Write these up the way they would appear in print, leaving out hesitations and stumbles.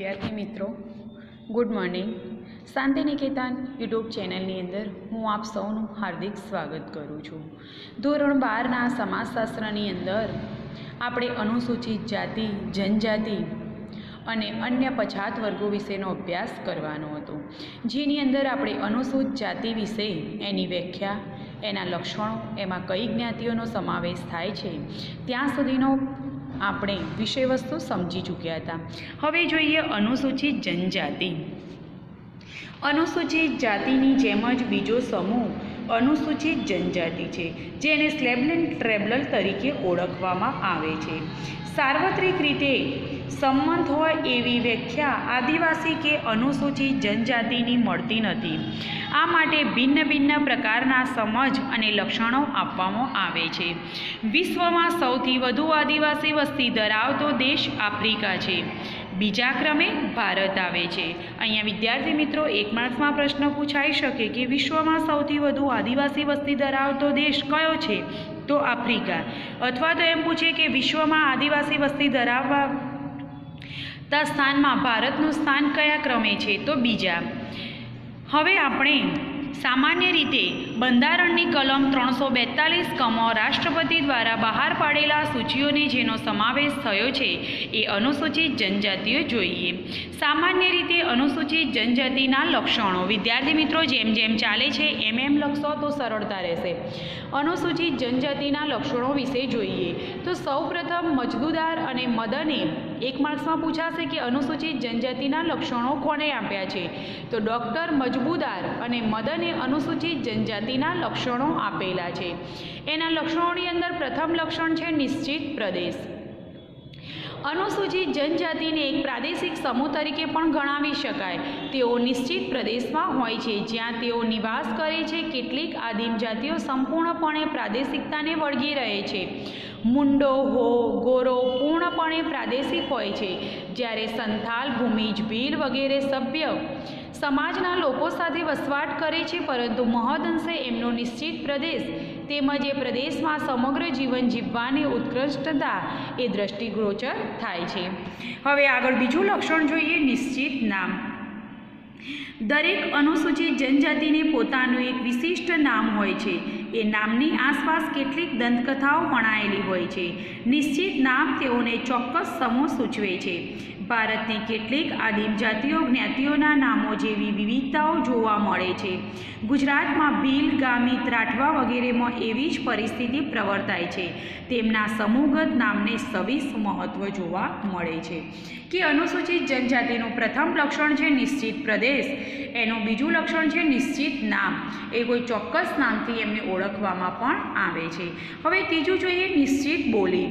વિદ્યાર્થી મિત્રો, good morning. Shanti Niketan YouTube ચેનલની અંદર હું આપ સૌનું હાર્દિક સ્વાગત કરું છું. ધોરણ 12ના સમાજશાસ્ત્રની અંદર આપણે અનુસૂચિત જાતિ, જનજાતિ અને અન્ય પછાત વર્ગો વિશેનો અભ્યાસ કરવાનો હતો, જેની અંદર આપણે અનુસૂચિત જાતિ વિશે એની વ્યાખ્યા, એના લક્ષણો, એમાં કઈ જ્ઞાતિઓનો સમાવેશ થાય છે ત્યાં સુધીનો આપણે વિષય વસ્તુ સમજી ચૂક્યા હતા. હવે જોઈએ અનુસૂચિત જનજાતિ. અનુસૂચિત જાતિની જેમ જ બીજો સમૂહ અનુસૂચિત જનજાતિ છે, જેને સ્લેબ એન્ડ ટ્રેબલ તરીકે ઓળખવામાં આવે છે. સાર્વત્રિક રીતે સંમત હોય એવી વ્યાખ્યા આદિવાસી કે અનુસૂચિત જનજાતિની મળતી નથી. આ માટે ભિન્ન ભિન્ન પ્રકારના સમજ અને લક્ષણો આપવામાં આવે છે. વિશ્વમાં સૌથી વધુ આદિવાસી વસ્તી ધરાવતો દેશ આફ્રિકા છે. બીજા ક્રમે ભારત આવે છે. અહીંયા વિદ્યાર્થી મિત્રો, 1 માર્ક્સમાં પ્રશ્ન પૂછાઈ શકે કે વિશ્વમાં સૌથી વધુ આદિવાસી વસ્તી ધરાવતો દેશ કયો છે? તો આફ્રિકા. અથવા તો એમ પૂછે કે વિશ્વમાં આદિવાસી વસ્તી ધરાવતા સ્થાનમાં ભારતનું સ્થાન કયા ક્રમે છે? તો બીજા. હવે આપણે સામાન્ય રીતે બંધારણની કલમ 342 કમો રાષ્ટ્રપતિ દ્વારા બહાર પાડેલા સૂચિઓને જેનો સમાવેશ થયો છે એ અનુસૂચિત જનજાતિઓ જોઈએ. સામાન્ય રીતે અનુસૂચિત જનજાતિના લક્ષણો વિદ્યાર્થી મિત્રો જેમ જેમ ચાલે છે એમ એમ લખશો તો સરળતા રહેશે. અનુસૂચિત જનજાતિના લક્ષણો વિશે જોઈએ તો સૌપ્રથમ મજદૂદાર અને મદને 1 માર્ક્સમાં પૂછાશે કે અનુસૂચિત જનજાતિના લક્ષણો કોણે આપ્યા છે? તો ડૉક્ટર મજબૂદાર અને મદને અનુસૂચિત જનજાતિના લક્ષણો આપેલા છે. એના લક્ષણોની અંદર પ્રથમ લક્ષણ છે નિશ્ચિત પ્રદેશ. અનુસૂચિત જનજાતિને એક પ્રાદેશિક સમૂહ તરીકે પણ ગણાવી શકાય. તેઓ નિશ્ચિત પ્રદેશમાં હોય છે જ્યાં તેઓ નિવાસ કરે છે. કેટલીક આદિમ જાતિઓ સંપૂર્ણપણે પ્રાદેશિકતાને વળગી રહે છે. મુંડો, હો, ગોરો પૂર્ણપણે પ્રાદેશિક હોય છે, જ્યારે સંથાલ, ભૂમિજ, ભીલ વગેરે સભ્ય સમાજના લોકો સાથે વસવાટ કરે છે, પરંતુ મહદઅંશે એમનો નિશ્ચિત પ્રદેશ તેમજ એ પ્રદેશમાં સમગ્ર જીવન જીવવાની ઉત્કૃષ્ટતા એ દ્રષ્ટિગોચર થાય છે. હવે આગળ બીજું લક્ષણ જોઈએ, નિશ્ચિત નામ. દરેક અનુસૂચિત જનજાતિને પોતાનું એક વિશિષ્ટ નામ હોય છે. એ નામની આસપાસ કેટલીક દંતકથાઓ વણાયેલી હોય છે. નિશ્ચિત નામ તેઓને ચોક્કસ સમૂહ સૂચવે છે. ભારતની કેટલીક આદિમ જાતિઓ જ્ઞાતિઓના નામો જેવી વિવિધતાઓ જોવા મળે છે. ગુજરાતમાં ભીલ, ગામિત, રાઠવા વગેરેમાં એવી જ પરિસ્થિતિ પ્રવર્તાય છે. તેમના સમૂહગત નામને સવિશ મહત્ત્વ જોવા મળે છે. કે અનુસૂચિત જનજાતિનું પ્રથમ લક્ષણ છે નિશ્ચિત પ્રદેશ, એનું બીજું લક્ષણ છે નિશ્ચિત નામ. એ કોઈ ચોક્કસ નામથી એમને ઓળખવામાં પણ આવે છે. હવે ત્રીજું જોઈએ નિશ્ચિત બોલી.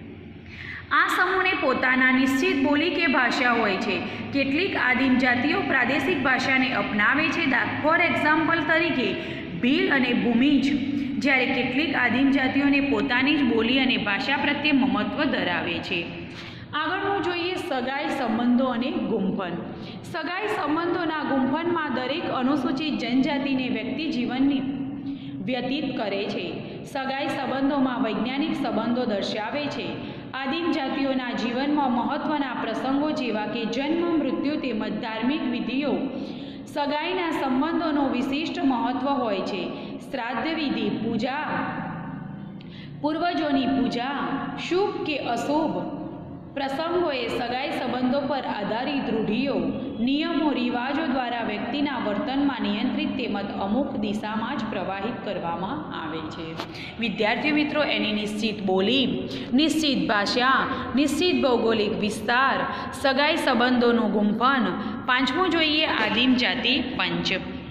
આ સમૂહને પોતાના નિશ્ચિત બોલી કે ભાષા હોય છે. કેટલીક આદિમ જાતિઓ પ્રાદેશિક ભાષાને અપનાવે છે. ફોર એક્ઝામ્પલ તરીકે ભીલ અને ભૂમિજ, જ્યારે કેટલીક આદિમ જાતિઓને પોતાની જ બોલી અને ભાષા પ્રત્યે મમત્વ ધરાવે છે. આગળનું જોઈએ સગાઈ સંબંધો અને ગુંફન. સગાઈ સંબંધોના ગુંફનમાં દરેક અનુસૂચિત જનજાતિને વ્યક્તિ જીવનની વ્યતીત કરે છે. સગાઈ સંબંધોમાં વૈજ્ઞાનિક સંબંધો દર્શાવે છે. આદિમ જાતિઓના જીવનમાં મહત્ત્વના પ્રસંગો જેવા કે જન્મ, મૃત્યુ તેમજ ધાર્મિક વિધિઓ સગાઈના સંબંધોનું વિશિષ્ટ મહત્ત્વ હોય છે. શ્રાદ્ધ વિધિ, પૂજા, પૂર્વજોની પૂજા, શુભ કે અશુભ પ્રસંગોએ સગાઈ સંબંધો પર આધારિત રૂઢિઓ, નિયમો, રિવાજો દ્વારા વ્યક્તિના વર્તનમાં નિયંત્રિત તેમજ અમુક દિશામાં જ પ્રવાહિત કરવામાં આવે છે. વિદ્યાર્થી મિત્રો, એની નિશ્ચિત બોલી, નિશ્ચિત ભાષા, નિશ્ચિત ભૌગોલિક વિસ્તાર, સગાઈ સંબંધોનું ગુંફન. પાંચમું જોઈએ આદિમ જાતિ પંચ.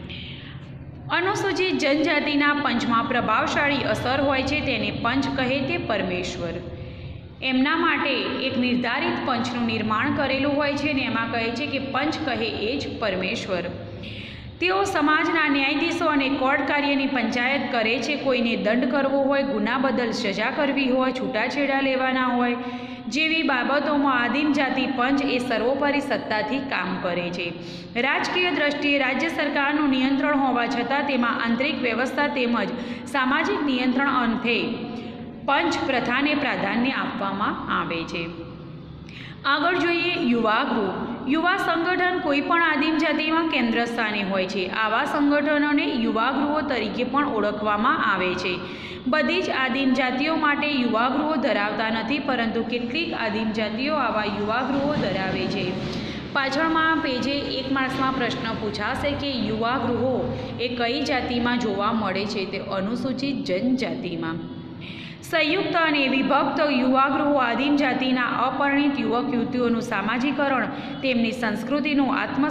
અનુસૂચિત જનજાતિના પંચમાં પ્રભાવશાળી અસર હોય છે. તેને પંચ કહે તે પરમેશ્વર. એમના માટે એક નિર્ધારિત પંચનું નિર્માણ કરેલું હોય છે ને એમાં કહે છે કે પંચ કહે એ જ પરમેશ્વર. તેઓ સમાજના ન્યાયાધીશો અને કોર્ટ કાર્યની પંચાયત કરે છે. કોઈને દંડ કરવો હોય, ગુના બદલ સજા કરવી હોય, છૂટાછેડા લેવાના હોય જેવી બાબતોમાં આદિમ જાતિ પંચ એ સર્વોપરી સત્તાથી કામ કરે છે. રાજકીય દ્રષ્ટિએ રાજ્ય સરકારનું નિયંત્રણ હોવા છતાં તેમાં આંતરિક વ્યવસ્થા તેમજ સામાજિક નિયંત્રણ અંતે પંચ પ્રથાને પ્રાધાન્ય આપવામાં આવે છે. આગળ જોઈએ યુવા ગૃહ. યુવા સંગઠન કોઈપણ આદિમ જાતિમાં કેન્દ્ર સ્થાને હોય છે. આવા સંગઠનોને યુવાગૃહો તરીકે પણ ઓળખવામાં આવે છે. બધી જ આદિમ જાતિઓ માટે યુવાગૃહો ધરાવતા નથી, પરંતુ કેટલીક આદિમ જાતિઓ આવા યુવાગૃહો ધરાવે છે. પાછળમાં પેજે 1 માર્ક્સમાં પ્રશ્ન પૂછાશે કે યુવાગૃહો એ કઈ જાતિમાં જોવા મળે છે? તે અનુસૂચિત જનજાતિમાં. સંયુક્ત અને વિભક્ત યુવાગૃહો આદિમ જાતિના અપરિણિત યુવક યુવતીઓનું સામાજિકરણ, તેમની સંસ્કૃતિનું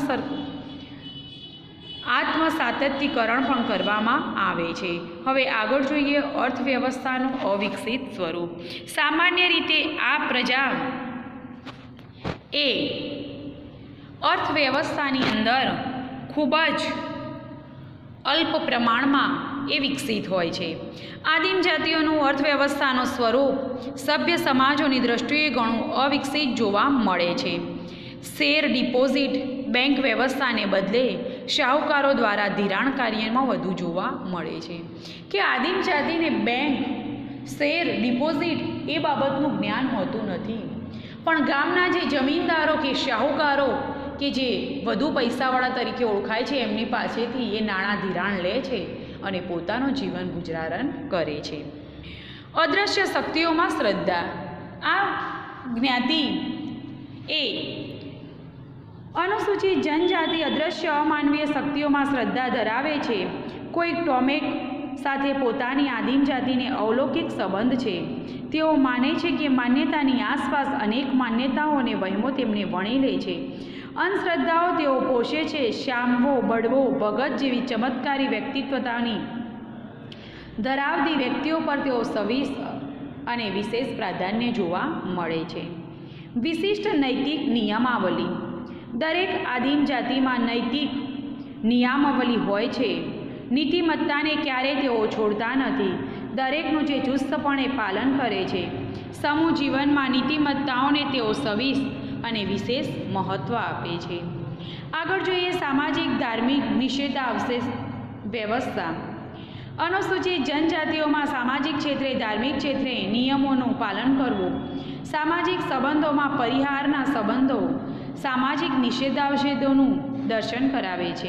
આત્મસાતત્યકરણ પણ કરવામાં આવે છે. હવે આગળ જોઈએ અર્થવ્યવસ્થાનું અવિકસિત સ્વરૂપ. સામાન્ય રીતે આ પ્રજા એ અર્થવ્યવસ્થાની અંદર ખૂબ જ અલ્પ પ્રમાણમાં એ વિકસિત હોય છે. આદિમ જાતિઓનું અર્થવ્યવસ્થાનું સ્વરૂપ સભ્ય સમાજોની દ્રષ્ટિએ ઘણું અવિકસિત જોવા મળે છે. શેર ડિપોઝિટ બેંક વ્યવસ્થાને બદલે શાહુકારો દ્વારા ધિરાણ કાર્યમાં વધુ જોવા મળે છે. કે આદિમ જાતિને બેંક, શેર, ડિપોઝિટ એ બાબતનું જ્ઞાન હોતું નથી, પણ ગામના જે જમીનદારો કે શાહુકારો કે જે વધુ પૈસાવાળા તરીકે ઓળખાય છે, એમની પાસેથી એ નાણાં ધિરાણ લે છે અને પોતાનું જીવન ગુજરાન કરે છે. અદૃશ્ય શક્તિઓમાં શ્રદ્ધા. આ જ્ઞાતિ એ અનુસૂચિત જનજાતિ અદૃશ્ય અમાનવીય શક્તિઓમાં શ્રદ્ધા ધરાવે છે. કોઈક ટોમેક સાથે પોતાની આદિમ જાતિને અલૌકિક સંબંધ છે. તેઓ માને છે કે માન્યતાની આસપાસ અનેક માન્યતાઓ અને વહેમો તેમને વણી લે છે. અંધશ્રદ્ધાઓ તેઓ પોષે છે. શાંભો, બળવો, ભગત જેવી ચમત્કારી વ્યક્તિત્વતાની ધરાવતી વ્યક્તિઓ પર તેઓ સવિસ અને વિશેષ પ્રાધાન્ય જોવા મળે છે. વિશિષ્ટ નૈતિક નિયમાવલી. દરેક આદિમ જાતિમાં નૈતિક નિયમાવલી હોય છે. નીતિમત્તાને ક્યારેય તેઓ છોડતા નથી. દરેકનું જે ચુસ્તપણે પાલન કરે છે. સમૂહ જીવનમાં નીતિમત્તાઓને તેઓ સવિસ અને વિશેષ મહત્ત્વ આપે છે. આગળ જોઈએ સામાજિક ધાર્મિક નિષેધાવશેષ વ્યવસ્થા. અનુસૂચિત જનજાતિઓમાં સામાજિક ક્ષેત્રે, ધાર્મિક ક્ષેત્રે નિયમોનું પાલન કરવું, સામાજિક સંબંધોમાં પરિહારના સંબંધો, સામાજિક નિષેધાવશેષોનું દર્શન કરાવે છે.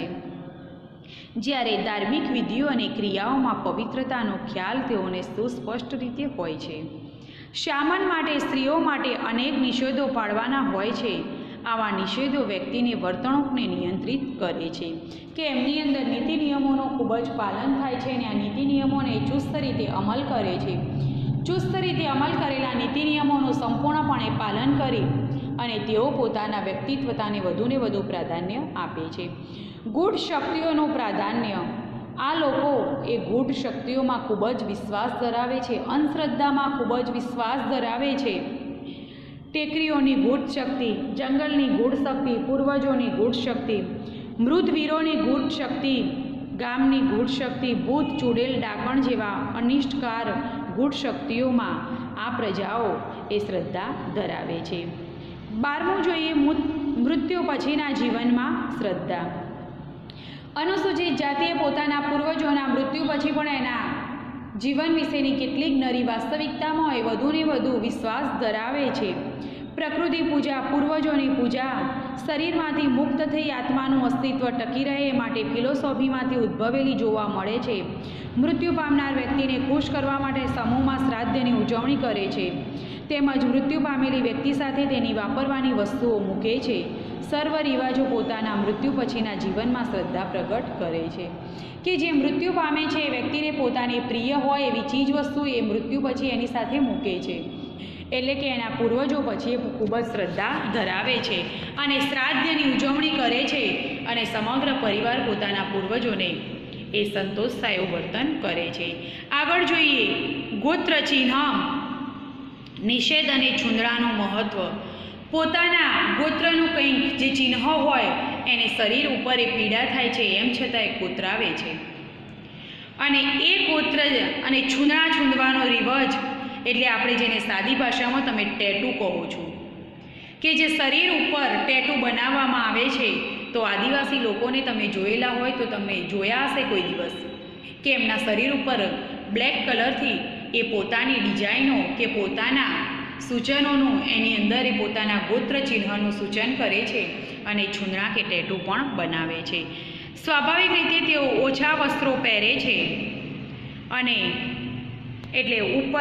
જ્યારે ધાર્મિક વિધિઓ અને ક્રિયાઓમાં પવિત્રતાનો ખ્યાલ તેઓને સુસ્પષ્ટ રીતે હોય છે. શામન માટે, સ્ત્રીઓ માટે અનેક નિષેધો પાડવાના હોય છે. આવા નિષેધો વ્યક્તિની વર્તણૂકને નિયંત્રિત કરે છે કે એમની અંદર નીતિ નિયમોનું ખૂબ જ પાલન થાય છે અને આ નીતિ નિયમોને ચુસ્ત રીતે અમલ કરે છે. ચુસ્ત રીતે અમલ કરેલા નીતિ નિયમોનું સંપૂર્ણપણે પાલન કરી અને તેઓ પોતાના વ્યક્તિત્વતાને વધુને વધુ પ્રાધાન્ય આપે છે. ગૂઢ શક્તિઓનું પ્રાધાન્ય. આ લોકો એ ગૂઢ શક્તિઓમાં ખૂબ જ વિશ્વાસ ધરાવે છે. અંધશ્રદ્ધામાં ખૂબ જ વિશ્વાસ ધરાવે છે. ટેકરીઓની ગૂઢ શક્તિ, જંગલની ગૂઢ શક્તિ, પૂર્વજોની ગૂઢ શક્તિ, મૃતવીરોની ગૂઢ શક્તિ, ગામની ગૂઢ શક્તિ, ભૂત, ચૂડેલ, ડાકણ જેવા અનિષ્ટકાર ગૂઢ શક્તિઓમાં આ પ્રજાઓ એ શ્રદ્ધા ધરાવે છે. 12મું જોઈએ મૃત્યુ પછીના જીવનમાં શ્રદ્ધા. અનુસૂચિત જાતિએ પોતાના પૂર્વજોના મૃત્યુ પછી પણ એના જીવન વિશેની કેટલીક નરી વાસ્તવિકતામાં એ વધુને વધુ વિશ્વાસ ધરાવે છે. પ્રકૃતિ પૂજા, પૂર્વજોની પૂજા, શરીરમાંથી મુક્ત થઈ આત્માનું અસ્તિત્વ ટકી રહે એ માટે ફિલોસોફીમાંથી ઉદ્ભવેલી જોવા મળે છે. મૃત્યુ પામનાર વ્યક્તિને ખુશ કરવા માટે સમૂહમાં શ્રાદ્ધની ઉજવણી કરે છે. તેમજ મૃત્યુ પામેલી વ્યક્તિ સાથે તેની વાપરવાની વસ્તુઓ મૂકે છે. સર્વ રિવાજો પોતાના મૃત્યુ પછીના જીવનમાં શ્રદ્ધા પ્રગટ કરે છે કે જે મૃત્યુ પામે છે એ વ્યક્તિને પોતાની પ્રિય હોય એવી ચીજ વસ્તુ એ મૃત્યુ પછી એની સાથે મૂકે છે. એટલે કે એના પૂર્વજો પછી એ ખૂબ જ શ્રદ્ધા ધરાવે છે અને શ્રાદ્ધની ઉજવણી કરે છે અને સમગ્ર પરિવાર પોતાના પૂર્વજોને એ સંતોષ થાય એવું વર્તન કરે છે. આગળ જોઈએ ગોત્ર ચિહ્ન, નિષેધ અને છુંદડાનું મહત્ત્વ. પોતાના ગોત્રનું કંઈક જે ચિહ્ન હોય એને શરીર ઉપર એ પીડા થાય છે એમ છતાં એ કોતરાવે છે અને એ ગોત્ર અને છુંદડા છૂંદવાનો રિવાજ એટલે આપણે જેને સાદી ભાષામાં તમે ટેટુ કહો છો કે જે શરીર ઉપર ટેટુ બનાવવામાં આવે છે. તો આદિવાસી લોકોને તમે જોયેલા હોય તો તમે જોયા હશે કોઈ દિવસ કે એમના શરીર ઉપર બ્લેક કલરથી એ પોતાની ડિઝાઇનો કે પોતાના સૂચનોનું એની અંદર એ પોતાના ગોત્ર ચિહ્નનું સૂચન કરે છે અને છૂંદણા કે ટેટુ પણ બનાવે છે. સ્વાભાવિક રીતે તેઓ ઓછા વસ્ત્રો પહેરે છે અને એટલે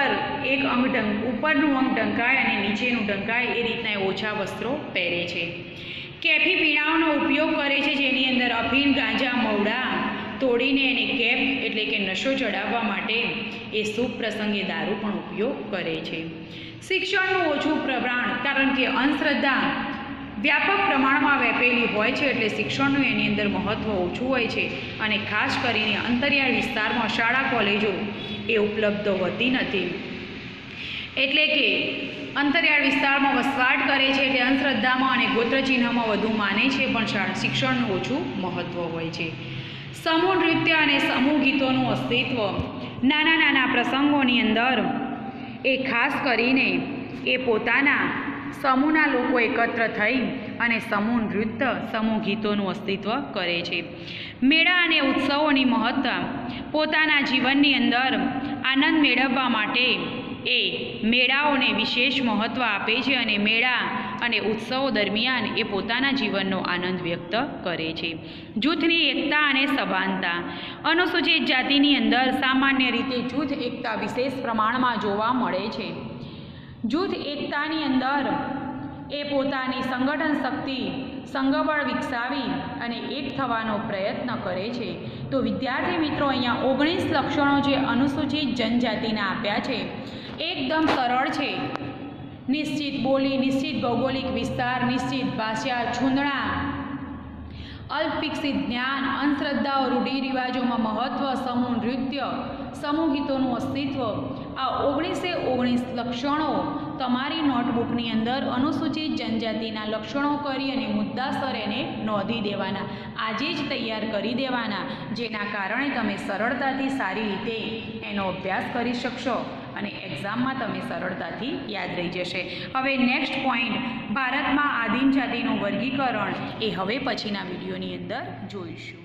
ઉપરનું અંગ ઢંકાય અને નીચેનું ઢંકાય એ રીતના એ ઓછા વસ્ત્રો પહેરે છે. કેફી પીણાઓનો ઉપયોગ કરે છે, જેની અંદર અફીણ, ગાંજા, મવડા તોડીને એને કેફ એટલે કે નશો ચડાવવા માટે એ શુભ પ્રસંગે દારૂ પણ ઉપયોગ કરે છે. શિક્ષણનું ઓછું પ્રમાણ, કારણ કે અંધશ્રદ્ધા વ્યાપક પ્રમાણમાં વ્યાપેલી હોય છે એટલે શિક્ષણનું એની અંદર મહત્ત્વ ઓછું હોય છે અને ખાસ કરીને અંતરિયાળ વિસ્તારમાં શાળા કોલેજો એ ઉપલબ્ધ હોતી નથી. એટલે કે અંતરિયાળ વિસ્તારમાં વસવાટ કરે છે એટલે અંધશ્રદ્ધામાં અને ગોત્રચિહ્નમાં વધુ માને છે, પણ શિક્ષણનું ઓછું મહત્ત્વ હોય છે. સમૂહ નૃત્ય અને સમૂહ ગીતોનું અસ્તિત્વ નાના નાના પ્રસંગોની અંદર એ ખાસ કરીને એ પોતાના સમૂહના લોકો એકત્ર થઈ અને સમૂહ નૃત્ય, સમૂહ ગીતોનું અસ્તિત્વ કરે છે. મેળા અને ઉત્સવોની મહત્તા પોતાના જીવનની અંદર આનંદ મેળવવા માટે એ મેળાઓને વિશેષ મહત્ત્વ આપે છે અને મેળા અને ઉત્સવો દરમિયાન એ પોતાના જીવનનો આનંદ વ્યક્ત કરે છે. જૂથની એકતા અને સભાનતા. અનુસૂચિત જાતિની અંદર સામાન્ય રીતે જૂથ એકતા વિશેષ પ્રમાણમાં જોવા મળે છે. જૂથ એકતાની અંદર એ પોતાની સંગઠન શક્તિ, સંઘબળ વિકસાવી અને એક થવાનો પ્રયત્ન કરે છે. તો વિદ્યાર્થી મિત્રો, અહીંયા 19 લક્ષણો જે અનુસૂચિત જનજાતિના આપ્યા છે એકદમ સરળ છે. નિશ્ચિત બોલી, નિશ્ચિત ભૌગોલિક વિસ્તાર, નિશ્ચિત ભાષા, છૂંદણા, અલ્પવિકસિત જ્ઞાન, અંધશ્રદ્ધાઓ, રૂઢિરિવાજોમાં મહત્ત્વ, સમૂહ નૃત્ય, સમૂહ ગીતોનું અસ્તિત્વ, આ 19 લક્ષણો તમારી નોટબુકની અંદર અનુસૂચિત જનજાતિના લક્ષણો કરી અને મુદ્દાસર એને નોંધી દેવાના, આજે જ તૈયાર કરી દેવાના, જેના કારણે તમે સરળતાથી સારી રીતે એનો અભ્યાસ કરી શકશો અને એક્ઝામમાં તમે સરળતાથી યાદ રહી જશે. હવે નેક્સ્ટ પોઈન્ટ, ભારતમાં આદિમ જાતિનું વર્ગીકરણ, એ હવે પછીના વિડીયોની અંદર જોઈશું.